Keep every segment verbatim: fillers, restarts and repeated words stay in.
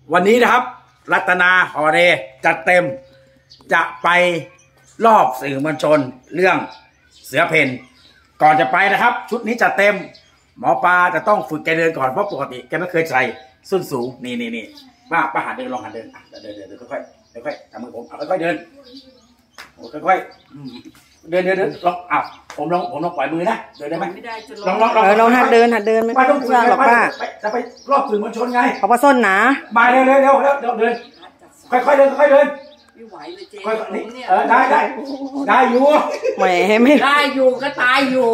วันนี้นะครับรัตนาฮอเรจัดเต็มจะไปรอบสื่อมวลชนเรื่องเสือเพนก่อนจะไปนะครับชุดนี้จัดเต็มหมอปลาจะต้องฝึกแกเดินก่อนเพราะปกติแกไม่เคยใส่ส้นสูงนี่นี่นี่ป้าป้าหัดเดินลองหัดเดินเดินเดินเดินค่อยๆค่อยๆทำมือผมเอาค่อยๆเดินโอ้ค่อยๆเดินเดินเดินลองอ่ะผมลองผมลองปล่อยมือนะเดินได้ไหมลองลองลองลองหัดเดินหัดเดินไม่ต้องยากหรอกป้าจะไปรอบสื่อมวลชนไงเพราะว่าส้นหนามาเร็วเร็วเร็วเร็วเดินค่อยๆเดินค่อยๆเดินไม่ไหวเลยเจ๊เออได้ได้ได้อยู่แหมไม่ได้อยู่ก็ตายอยู่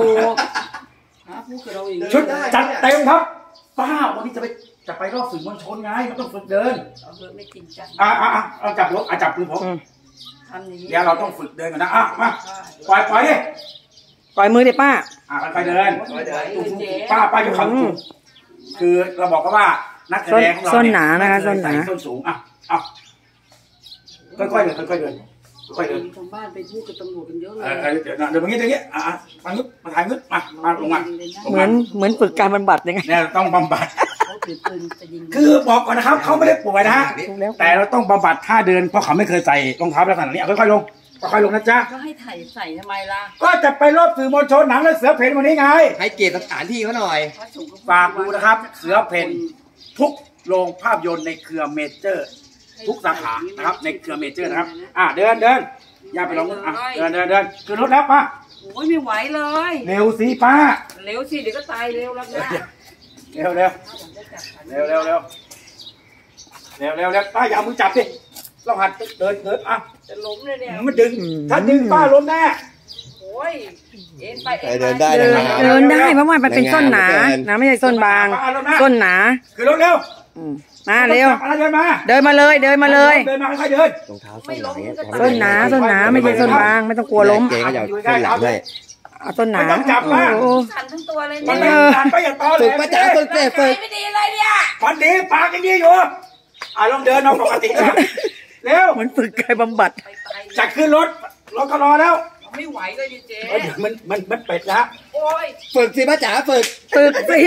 ชุดจัดเต็มครับป้าวันนี้จะไปจะไปรอบสื่อมวลชนไงมันต้องฝึกเดินเอาเถอะไม่จริงจังอ่าอ่าเอาจับรถอ่ะจับปืนผมเดี๋ยวเราต้องฝึกเดินกันนะอ่ะมาปล่อยปล่อยดิปล่อยมือดิป้าอ่ะค่อยๆเดินป้าป้ายกขาสูงคือเราบอกกันว่านักแสดงของเราส้นหนานะคะส้นหนาส้นสูงอ่ะอ่ะค่อยๆเดินค่อยๆเดินค่อยๆเดินชาวบ้านไปพูดกับตำรวจกันเยอะเลยเออเดี๋ยวเดี๋ยวอย่างนี้อย่างนี้อ่ะมางึดมาถ่ายงึดมามาลงมาเหมือนเหมือนฝึกการบำบัดยังไงเนี่ยต้องบำบัดคือบอกก่อนนะครับเขาไม่ได้ป่วยนะฮะแต่เราต้องบำบัดท่าเดินเพราะเขาไม่เคยใส่รองเท้าลักษณะนี้ค่อยๆลงค่อยๆลงนะจ๊ะก็ให้ถ่ายใส่ทำไมล่ะก็จะไปรอบสื่อมวลชนหนังและเสือเพนวันนี้ไงให้เกียรติสถานที่เขาหน่อยฝากดูนะครับเสือเพนทุกโรงภาพยนตร์ในเครือเมเจอร์ทุกสาขานะครับในเครือเมเจอร์นะครับอ่ะเดินเดินอย่าไปลงอ่ะเดินเดินเดินขึ้นรถแล้วป้าโอ้ยไม่ไหวเลยเร็วสิป้าเร็วสิเดี๋ยวก็ตายเร็วแล้วนะเร็วเร็วเร็วเร็วเร็วเร็วเร็วเร็วป้าอย่ามือจับดิต้องหัดเดินเดินอ่ะจะล้มเลยเนี่ยมันดึงถ้าดึงป้าล้มแน่โอ้ยเอ็นไปเดินได้เดินได้เพราะว่ามันเป็นส้นหนานะไม่ใช่ส้นบางส้นหนาคือรถเร็วมาเร็วเดินมาเดินมาเลยเดินมาเลยเดินมาค่อยๆเดินรองเท้าส้นหนาส้นหนาส้นหนาไม่ใช่ส้นบางไม่ต้องกลัวล้มเจ๊ก็อยากส้นหลังเลยเอาต้นหนาจับมาสั่นทั้งตัวเลยมันไม่สั่นไปอย่าตอเลยฝึกป้าจ๋าฝึกเจ๊ฝึกไม่ดีเลยเนี่ยมันดีปากยังดีอยู่อ่ะลองเดินน้องปกตินะเร็วมันฝึกกายบำบัดจะขึ้นรถรถก็รอแล้วไม่ไหวเลยเจ๊มันมันมันเป็ดนะโอ้ยฝึกสิป้าจ๋าฝึกฝึกสิ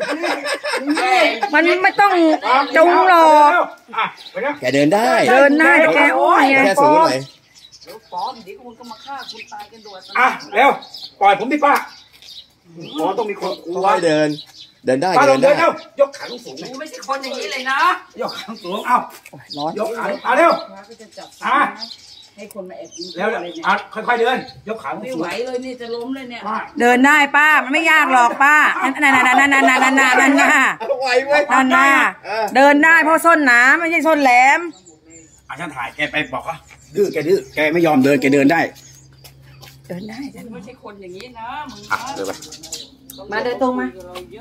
มันไม่ต้องจุงหรอกแกเดินได้เดินได้แกโอ้ยแกสูงหน่อยเดี๋ยวป้อมเดี๋ยวคุณก็มาฆ่าคุณตายกันด่วนอ่ะเร็วปล่อยผมดิป้าอ๋อต้องมีคนค่อยเดินเดินได้เดินได้ยกขาสูงไม่ใช่คนอย่างนี้เลยนะยกขาสูงเอ้าร้อนยกขาเอาเร็วอ่ะให้คนมาแอบยิงเร็วอ่ะค่อยๆเดินยกขาสูงไม่ไหวเลยนี่จะล้มเลยเนี่ยเดินได้ป้ามันไม่ยากหรอกป้านั่นนั่นนั่นนั่นนั่นนั่นนั่นนั่นน่ะนั่นน่ะเดินได้เพราะส้นหนาไม่ใช่ส้นแหลมอาจารย์ถ่ายแกไปบอกเขาดื้อแกดื้อแกไม่ยอมเดินแกเดินได้เดินได้ไม่ใช่คนอย่างนี้นะมึงเดินไปมาเดินตรงมา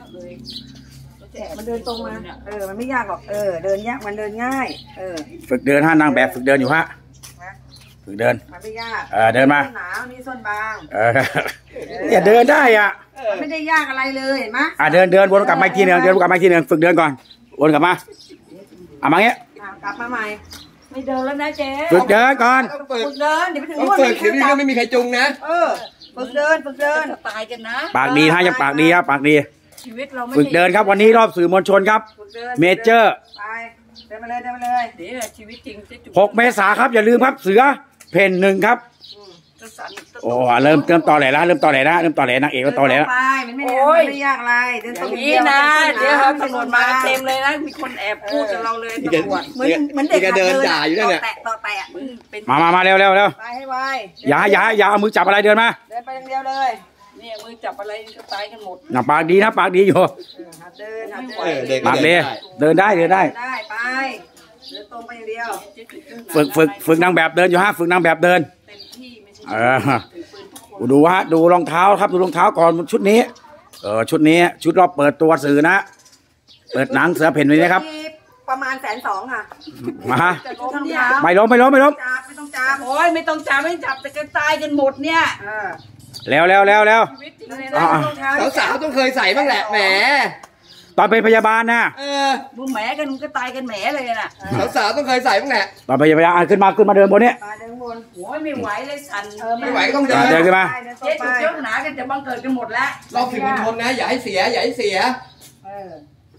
มันเดินตรงมาเออมันไม่ยากหรอกเออเดินยากมันเดินง่ายเออฝึกเดินฮะนางแบบฝึกเดินอยู่ฮะฝึกเดินมันไม่ยากเออเดินมาส้นหนานี่ส้นบางเอออย่าเดินได้อ่ะไม่ได้ยากอะไรเลยเห็นไหมอ่ะเดินเดินวนกลับมาอีกทีนึงเดินกลับมาอีกทีนึงฝึกเดินก่อนวนกลับมาอ่ะมาเงี้ยกลับมาใหม่ไม่เดินแล้วนะเจ๊ฝึกเดินก่อนฝึกเดินเดี๋ยวไปถึงนู่นฝึกเดี๋ยวนี้ไม่มีใครจุงนะเออฝึกเดินฝึกเดินตายกันนะปากดีฮะยังปากดีครับปากดีชีวิตเราฝึกเดินครับวันนี้รอบสื่อมวลชนครับเมเจอร์ไปเดินมาเลยเดินมาเลยเดี๋ยวชีวิตจริงหกเมษาครับอย่าลืมครับเสือเพนหนึ่งครับโอ้เริ่มเริ่มต่อแหล่แล้วเริ่มต่อแหล่แล้วเริ่มต่อแหล่นางเอกก็ต่อแหล่แล้วมันไม่ได้ยากอะไรเดินตรงนี้นะเดี๋ยวตำรวจมาเต็มเลยนะมีคนแอบพูดกับเราเลยตำรวจเหมือนเหมือนเด็กเดินด่าอยู่นั่นแหละแตะต่อแตะมามามาเร็วเร็วเร็วไปให้ไวอย่าอย่าอย่าเอามือจับอะไรเดินมาเดินไปอย่างเดียวเลยเนี่ยมือจับอะไรก็ตายกันหมดน่ะปากดีนะปากดีอยู่เดินเดินปากดีเดินได้เดินได้ได้ไปเดินตรงไปอย่างเดียวฝึกฝึกฝึกนางแบบเดินอยู่ฮะฝึกนางแบบเดินเออดูฮะดูรองเท้าครับดูรองเท้าก่อนชุดนี้เออชุดนี้ชุดรอบเปิดตัวสื่อนะเปิดหนังเสือเพ่นไว้นะครับประมาณแสนสองค่ะมาไม่ล้มไม่ล้มไม่ล้มไม่ต้องจับโอ้ยไม่ต้องจับไม่จับแต่กันตายกันหมดเนี่ยแล้วแล้วแล้วแล้วสาวๆต้องเคยใส่บ้างแหละแหมตอนเป็นพยาบาลนะเออมึงแหมกันมึงก็ตายกันแหมเลยน่ะสาวๆต้องเคยใส่บ้างแหละตอนเป็นพยาบาลขึ้นมาขึ้นมาเดินบนนี้เดินบนโอ้ยไม่ไหวเลยสั่นไม่ไหวก็ต้องเดินเดินขึ้นมาเจ๊ถูกเจ้าหนากันจะบังเกิดกันหมดแล้วรอบสื่อมวลชนนะอย่าให้เสียอย่าให้เสีย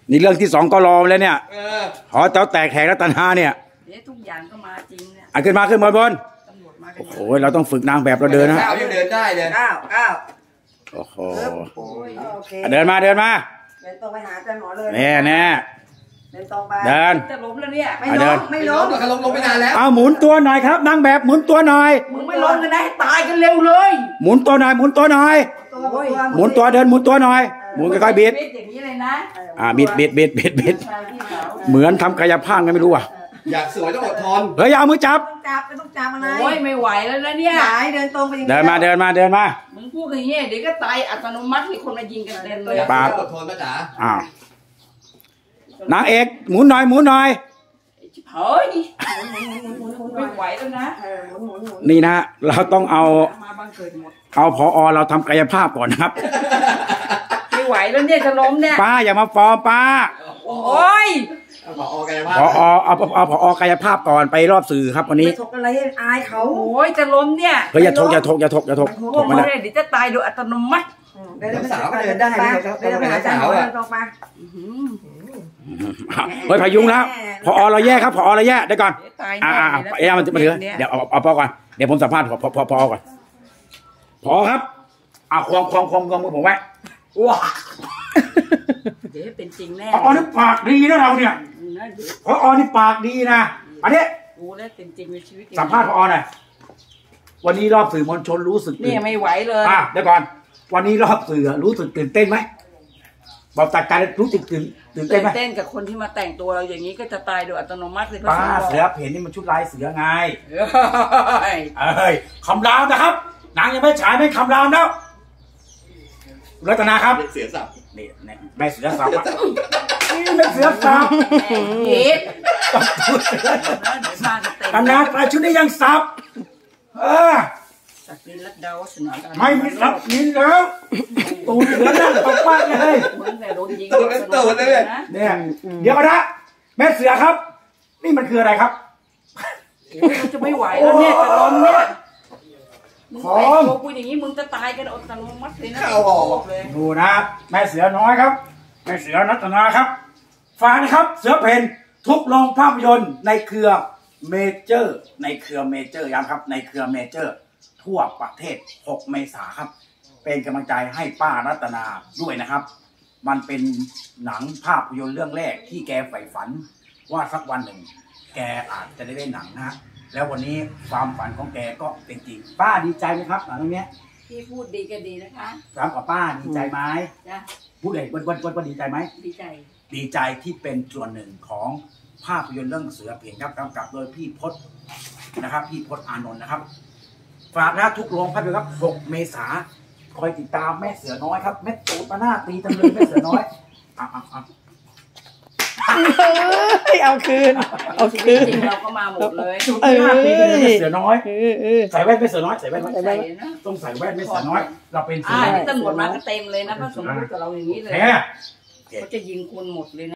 นี่เรื่องที่สองก็รอแล้วเนี่ยเออหอแต๋วแตกแหกรัตนาเนี่ยเดี๋ยวทุกอย่างก็มาจริงเนี่ยอ่ะขึ้นมาขึ้นมาบนตำรวจมากันโอ้โหเราต้องฝึกนางแบบเราเดินนะสาวยังเดินได้เลยเก้าเก้าโอ้โหโอเคเดินมาเดินมาเดินตรงไปหาอาจารย์หมอเลยแน่แน่เดินตรงไปเดินจะล้มแล้วเนี่ยไม่อ่ะเดิล้นมไม่ไม่ล้ล้มมเขาล้มลงไปนานแล้วเอาหมุนตัวหน่อยครับนางแบบหมุนตัวหน่อยมึงไม่ล้มกันนะให้ตายกันเร็วเลยหมุนตัวหน่อยหมุนตัวหน่อยตัวตัวหมุนตัวเดินหมุนตัวหน่อยหมุนค่อยๆบิดอย่างนี้เลยนะอ่าบิดบิดบิดบิดบิดชายพี่สาวเหมือนทำกายภาพกันไม่รู้อ่ะอยากสวยต้องอดทนเฮ้ยเอามือจับต้องจับไม่ต้องจับอะไรโอ้ยไม่ไหวแล้วนะเนี่ยหายเดินตรงไปอย่างเดินมาเดินมาเดินมามึงพูดอย่างเงี้ยเดี๋ยวก็ตายอัตโนมัติมีคนมายิงกันเต็มเลยปาอดทนนะจ๋าอ้าวนางเอกหมุนหน่อยหมุนหน่อยเฮ้ยหมุนหมุนหมุนหมุนหมุไม่นไหวแล้วนะเออหมุนหมุนหมุนนี่นะเราต้องเอามาบังเกิดหมดเอาพอเราทำกายภาพก่อนนะครับไม่ไหวแล้วเนี่ยจะล้มเนี่ยป้าอย่ามาฟอร์มป้าโอ้ยพอออกกายพภาอพเอาเอาเอาพออกายภาพก่อนไปรอบสื่อครับวันนี้ไม่ถกอะไรให้อายเขาโอ้ยจะล้มเนี่ยเฮ้ยอย่าทกอย่าทกอย่าทกอย่าทกพทวกกมึไม่งได้เนี่ยเดี๋ยวจะตายโดยอัตโนมัติเดินไปเดินได้เดินไปหาอาจารย์หมอเดินตรงไปเฮ้ยพายุงแล้วพอเราแย่ครับพอเราแย่เดี๋ยวก่อนเดี๋ยวตายอ่าแน่อ่าเลยนะเอ้ยมันมันถือเดี๋ยวเอาเอาพอก่อนเดี๋ยวผมสัมภาษณ์พอพอพอพอก่อนพอครับอ่าควงควงควงควงมือผมไว้ว้าเดี๋ยวเป็นจริงแน่พอนี่ปากดีนะเราเนี่ยนะเดี๋ยวพอนี่ปากดีนะอันนี้กูแล้วเป็นจริงในชีวิตสัมภาษณ์พอหน่อยวันนี้รอบสื่อมวลชนรู้สึกตื่นี่นไม่ไหวเลยอ่ะเดี๋ยวก่อน วันนี้รอบสื่อรู้สึกตื่นเต้นไหมบอกตัดการรู้สึกตื่นตื่นเต้นตื่นไหมเต้นกับคนที่มาแต่งตัวเราอย่างนี้ก็จะตายโดยอัตโนมัติเลยป้าพระสงฆ์เสือเห็นนี่มันชุดลายเสือไงเฮ้ยเอ้ยคำรามนะครับหนังยังไม่ฉายไม่คำรามแล้วรัตนาครับเสียสับนี่นี่แม่เสือสาวอะนี่แม่เสือสาวเฮ็ดต้องพูดเดี๋ยวบ้านจะเต็มตำนานปลายชุดนี้ยังสับเออสักดินรัดดาววัฒนาการไม่มีสับนินแล้วตูดเสือนั่งตกปากเลยมึงแต่โดนยิงเนี่ยเดี๋ยวก่อนนะแม่เสือครับ นี่มันคืออะไรครับโอ้ยเราจะไม่ไหวแล้วเนี่ยจะล้มเนี่ยมึงพร้อแต่งมตัวกูอย่างนี้มึงจะตายกันอัตโนมัติเลยนะเข้าออกเลยดูนะแม่เสือน้อยครับแม่เสือนัตนาครับฝากนะครับเสือเพนทุกโรงภาพยนตร์ในเครือเมเจอร์ในเครือเมเจอร์ย้ำครับในเครือเมเจอร์ทั่วประเทศหกเมษาครับเป็นกำลังใจให้ป้ารัตนาด้วยนะครับ มันเป็นหนังภาพยนตร์เรื่องแรกที่แกใฝ่ฝันว่าสักวันหนึ่ง แกอาจจะได้เล่นหนังนะฮะแล้ววันนี้ความฝันของแกก็เป็นจริงป้าดีใจไหมครับหนังเรื่องนี้พี่พูดดีก็ดีนะคะถามกับป้าดีใจไหมจ้ะพูดเลยวันวันวันวันดีใจไหมดีใจดีใจที่เป็นส่วนหนึ่งของภาพยนตร์เรื่องเสือเพ่นครับกำกับโดยพี่พศนะครับ พี่พศอานนท์นะครับ ฝากนะทุกโรงภาพยนตร์ครับหกเมษาคอยติดตามแม่เสือน้อยครับแม่ตูดมาหน้าตีจังเลยแม่เสือน้อยอ่ะอ่ะอ่ะเอาคืนเอาชีคืวิตนจริงเราก็มาหมดเลยตูดมาหน้าตีจังเลยแม่เสือน้อยเออเออใส่แว่นแม่เสือน้อยใส่แว่นไหมใส่นะต้องใส่แว่นแม่เสือน้อย เราเป็นเสือ่าอน้อยนี่ตำรวจมาก็เต็มเลยนะพระสงฆ์พูดกับเราอย่างนี้เลยแหมเขาจะยิงคุณหมดเลยนะ